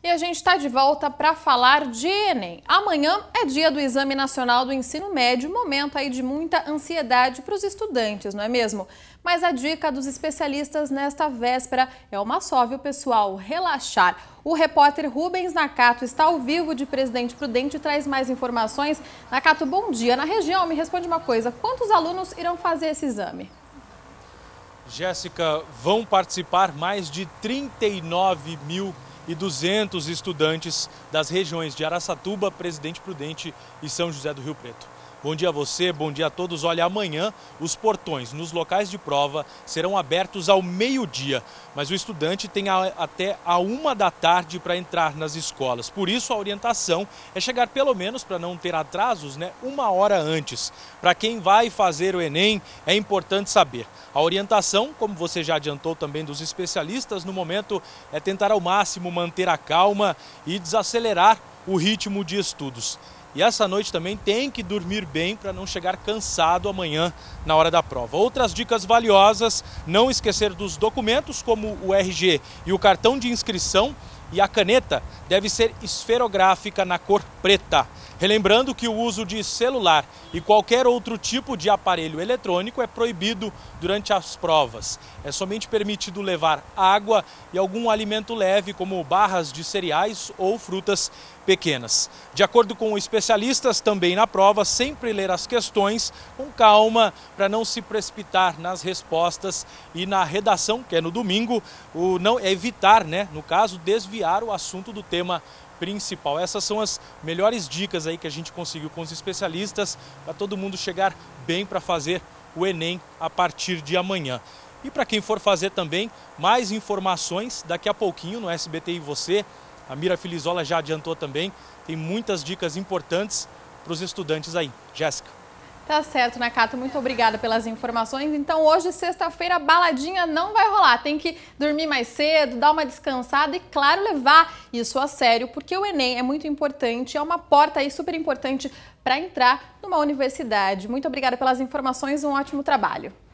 E a gente está de volta para falar de Enem. Amanhã é dia do Exame Nacional do Ensino Médio, momento aí de muita ansiedade para os estudantes, não é mesmo? Mas a dica dos especialistas nesta véspera é uma só, viu, pessoal? Relaxar. O repórter Rubens Nakato está ao vivo de Presidente Prudente e traz mais informações. Nakato, bom dia. Na região, me responde uma coisa, quantos alunos irão fazer esse exame? Jéssica, vão participar mais de 39.200 estudantes das regiões de Araçatuba, Presidente Prudente e São José do Rio Preto. Bom dia a você, bom dia a todos. Olha, amanhã os portões nos locais de prova serão abertos ao meio-dia, mas o estudante tem até a 1 da tarde para entrar nas escolas. Por isso a orientação é chegar pelo menos, para não ter atrasos, 1 hora antes. Para quem vai fazer o Enem, é importante saber. A orientação, como você já adiantou também dos especialistas, no momento é tentar ao máximo manter a calma e desacelerar o ritmo de estudos. E essa noite também tem que dormir bem para não chegar cansado amanhã na hora da prova. Outras dicas valiosas, não esquecer dos documentos como o RG e o cartão de inscrição, e a caneta deve ser esferográfica na cor preta. Relembrando que o uso de celular e qualquer outro tipo de aparelho eletrônico é proibido durante as provas. É somente permitido levar água e algum alimento leve, como barras de cereais ou frutas pequenas. De acordo com especialistas, também na prova, sempre ler as questões com calma para não se precipitar nas respostas, e na redação, que é no domingo, evitar, no caso, desviar o assunto do tema principal. Essas são as melhores dicas aí que a gente conseguiu com os especialistas para todo mundo chegar bem para fazer o Enem a partir de amanhã. E para quem for fazer também, mais informações daqui a pouquinho no SBT e Você. A Mira Filizola já adiantou também, tem muitas dicas importantes para os estudantes aí. Jéssica. Tá certo, Nakato, muito obrigada pelas informações. Então hoje, sexta-feira, a baladinha não vai rolar. Tem que dormir mais cedo, dar uma descansada e, claro, levar isso a sério, porque o Enem é muito importante, é uma porta aí super importante para entrar numa universidade. Muito obrigada pelas informações, um ótimo trabalho.